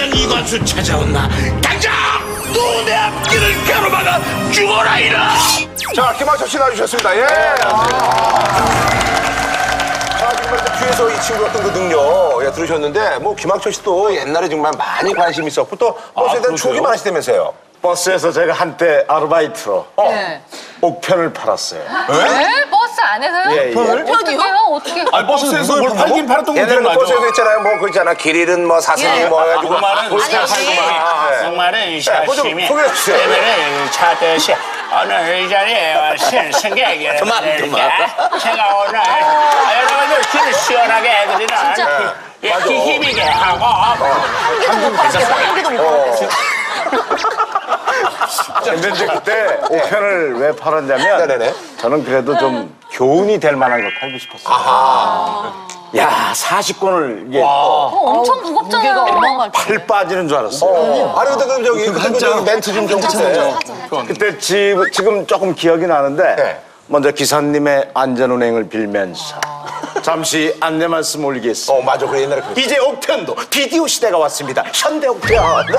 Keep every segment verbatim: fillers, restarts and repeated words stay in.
당장 이관수 찾아온나. 당장 너 내 앞길을 가로막아 죽어라 이라. 자, 김학철 씨 나와주셨습니다. 예. 자, 정말 뒤에서 이 친구 어떤 그 능력 예, 들으셨는데, 뭐 김학철 씨도 옛날에 정말 많이 관심 있었고 또 버스에 대한 추억이 많으시다면서요. 버스에서 제가 한때 아르바이트로 어. 네. 옥편을 팔았어요. 네? 버스 안에서요? 예, 예. 어떻게요? 어떻게? 아, 버스에서 뭘 팔긴 팔았던 거 옛날에 뭐 기억나죠? 버스에서 있잖아요. 뭐 그 있잖아. 길 잃은 뭐 사슴이 예. 뭐 해가지고 그말은 보스터 팔고 막. 정말은 그거 좀 사심이 소개해 주세요. 세면을 찾듯이 오늘 이 자리에 와신 승객 그만, 여러분들께 그만. 제가 오늘 여러분들 길을 시원하게 해드리는 예, 힘있게 하고 한개도 못하겠어. 한개도 못하겠어. 근데 이제 그때 옥편을 왜 팔았냐면 네네네. 저는 그래도 좀 교훈이 될 만한 걸 팔고 싶었어요. 아하. 야, 사십 권을 이게 어, 엄청 무겁잖아요. 어마어마할 팔 빠지는 줄 알았어요. 어. 아니 근데 그럼 저기 그때 그 저기 멘트 좀 좀 주세요. 그때 지, 지금 조금 기억이 나는데 네. 먼저 기사님의 안전운행을 빌면서 잠시 안내 말씀 올리겠습니다. 어 맞아. 그 옛날에 그 이제 옥편도 비디오 시대가 왔습니다. 현대 옥편.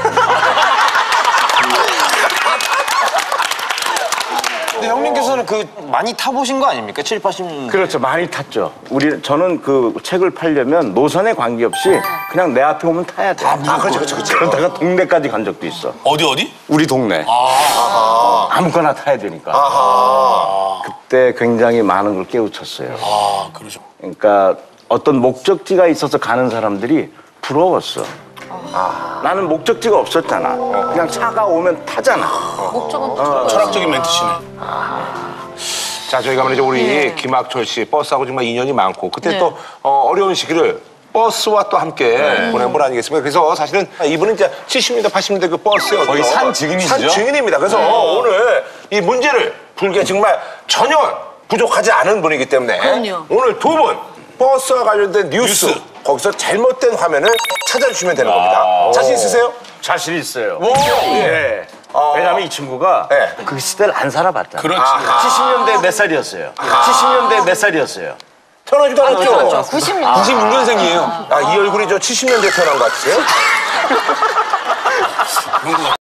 근데 형님께서는 그 많이 타보신 거 아닙니까? 칠십, 팔십 년대. 그렇죠. 많이 탔죠. 우리 저는 그 책을 팔려면 노선에 관계없이 그냥 내 앞에 오면 타야 돼. 아, 그렇죠, 그렇죠, 그렇죠. 그러다가 동네까지 간 적도 있어. 어디 어디? 우리 동네. 아하. 아무거나 타야 되니까. 아하. 그때 굉장히 많은 걸 깨우쳤어요. 아 그러죠. 그러니까 어떤 목적지가 있어서 가는 사람들이 부러웠어. 나는 목적지가 없었잖아. 그냥 차가 오면 타잖아. 목적은 철학적인 멘트시네. 자, 저희가 말이죠 우리 네. 김학철 씨 버스하고 정말 인연이 많고 그때 네. 또 어, 어려운 시기를 버스와 또 함께 보낸 분 아니겠습니까? 그래서 사실은 이분은 이제 칠십 년대, 팔십 년대 그 버스의 거의 어떤 산 증인이시죠? 산 증인입니다. 그래서 오늘 이 문제를 풀기에 정말 전혀 부족하지 않은 분이기 때문에 그럼요. 오늘 두 분 버스와 관련된 뉴스, 뉴스. 거기서 잘못된 화면을 찾아주시면 되는 겁니다. 자신 있으세요? 자신 있어요. 예. 왜냐면 이 친구가 네. 그 시대를 안 살아봤잖아. 그렇지. 칠십 년대 몇 살이었어요? 칠십 년대 몇 살이었어요? 태어나지도 않았죠? 구십 년. 구십육 년생이에요. 아, 이 얼굴이 저 칠십 년대 태어난 것 같으세요?